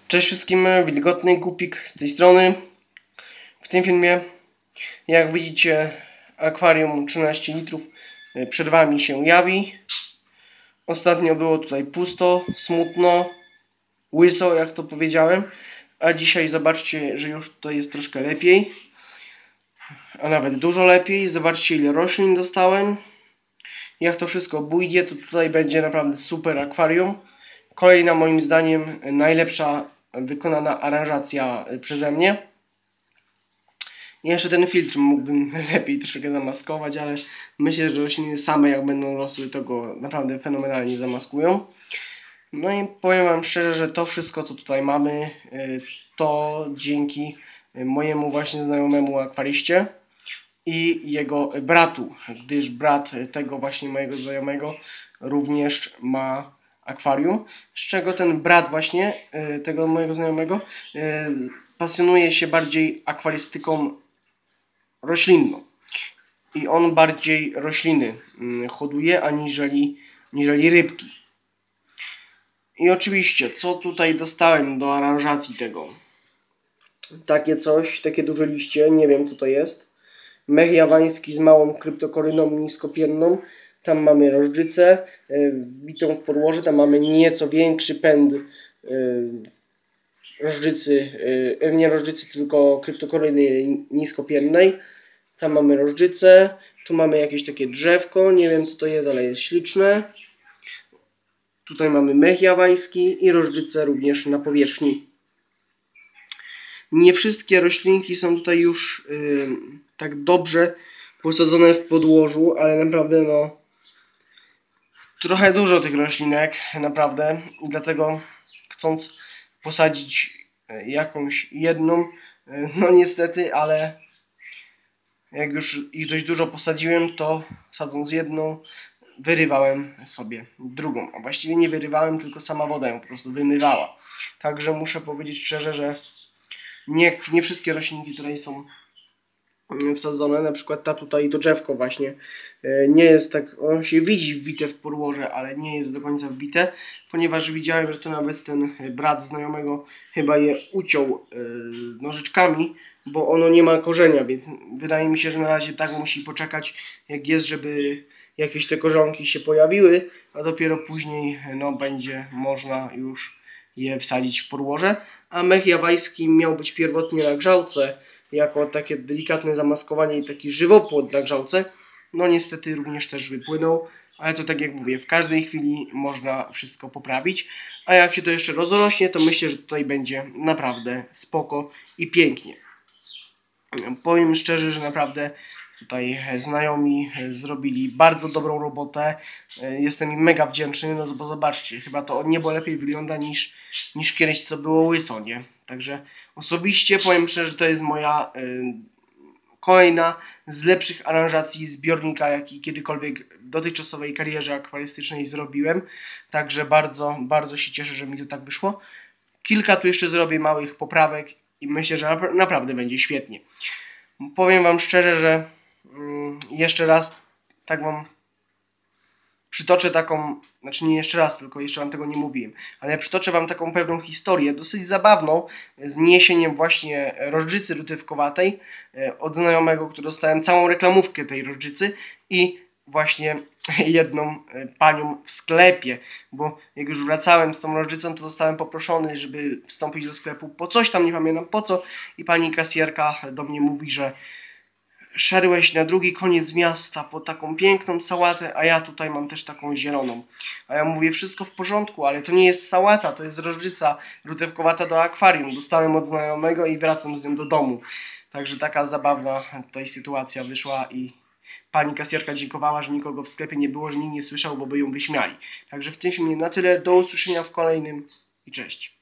Cześć wszystkim, Wilgotny Gupik z tej strony. W tym filmie, jak widzicie, akwarium 13 litrów przed Wami się jawi. Ostatnio było tutaj pusto, smutno, łyso, jak to powiedziałem. A dzisiaj zobaczcie, że już to jest troszkę lepiej. A nawet dużo lepiej. Zobaczcie, ile roślin dostałem. Jak to wszystko pójdzie, to tutaj będzie naprawdę super akwarium. Kolejna, moim zdaniem, najlepsza wykonana aranżacja przeze mnie. Jeszcze ten filtr mógłbym lepiej troszkę zamaskować, ale myślę, że rośliny same, jak będą rosły, to go naprawdę fenomenalnie zamaskują. No i powiem Wam szczerze, że to wszystko, co tutaj mamy, to dzięki mojemu właśnie znajomemu akwariście i jego bratu, gdyż brat tego właśnie mojego znajomego również ma akwarium, z czego ten brat właśnie tego mojego znajomego pasjonuje się bardziej akwarystyką roślinną. I on bardziej rośliny hoduje aniżeli rybki. I oczywiście, co tutaj dostałem do aranżacji tego? Takie coś, takie duże liście, nie wiem co to jest. Mech jawański z małą kryptokoryną niskopienną. Tam mamy rożdżycę wbitą w podłoże. Tam mamy nieco większy pęd rożdżycy, nie rożdżycy, tylko kryptokoryny niskopiennej. Tam mamy rożdżycę. Tu mamy jakieś takie drzewko. Nie wiem co to jest, ale jest śliczne. Tutaj mamy mech jawański i rożdżycę również na powierzchni. Nie wszystkie roślinki są tutaj już tak dobrze posadzone w podłożu, ale naprawdę no trochę dużo tych roślinek, naprawdę. I dlatego chcąc posadzić jakąś jedną, no niestety, ale jak już ich dość dużo posadziłem, to sadząc jedną, wyrywałem sobie drugą. A właściwie nie wyrywałem, tylko sama woda ją po prostu wymywała. Także muszę powiedzieć szczerze, że nie wszystkie roślinki tutaj są wsadzone. Na przykład ta tutaj, to drzewko właśnie, nie jest tak, ono się widzi wbite w podłoże, ale nie jest do końca wbite, ponieważ widziałem, że to nawet ten brat znajomego chyba je uciął nożyczkami, bo ono nie ma korzenia, więc wydaje mi się, że na razie tak musi poczekać jak jest, żeby jakieś te korzonki się pojawiły, a dopiero później no, będzie można już je wsadzić w podłoże. A mech jawański miał być pierwotnie na grzałce, jako takie delikatne zamaskowanie i taki żywopłot na grzałce. No niestety również też wypłynął, ale to tak jak mówię, w każdej chwili można wszystko poprawić. A jak się to jeszcze rozrośnie, to myślę, że tutaj będzie naprawdę spoko i pięknie. Powiem szczerze, że naprawdę tutaj znajomi zrobili bardzo dobrą robotę. Jestem im mega wdzięczny, no bo zobaczcie, chyba to niebo lepiej wygląda niż kiedyś, co było łyso, nie? Także osobiście powiem szczerze, że to jest moja kolejna z lepszych aranżacji zbiornika, jaki kiedykolwiek w dotychczasowej karierze akwarystycznej zrobiłem. Także bardzo, bardzo się cieszę, że mi to tak wyszło. Kilka tu jeszcze zrobię małych poprawek i myślę, że naprawdę będzie świetnie. Powiem Wam szczerze, że jeszcze raz tak Wam przytoczę taką, znaczy nie jeszcze raz, tylko jeszcze Wam tego nie mówiłem, ale przytoczę Wam taką pewną historię, dosyć zabawną, z niesieniem właśnie rożdżycy rutywkowatej od znajomego, który dostałem całą reklamówkę tej rożdżycy i właśnie jedną panią w sklepie, bo jak już wracałem z tą rożdżycą, to zostałem poproszony, żeby wstąpić do sklepu po coś tam, nie pamiętam po co, i pani kasjerka do mnie mówi, że szedłeś na drugi koniec miasta po taką piękną sałatę, a ja tutaj mam też taką zieloną. A ja mówię, wszystko w porządku, ale to nie jest sałata, to jest rożdżyca rutewkowata do akwarium. Dostałem od znajomego i wracam z nią do domu. Także taka zabawna tutaj sytuacja wyszła i pani kasjerka dziękowała, że nikogo w sklepie nie było, że nikt nie słyszał, bo by ją wyśmiali. Także w tym filmie na tyle, do usłyszenia w kolejnym i cześć.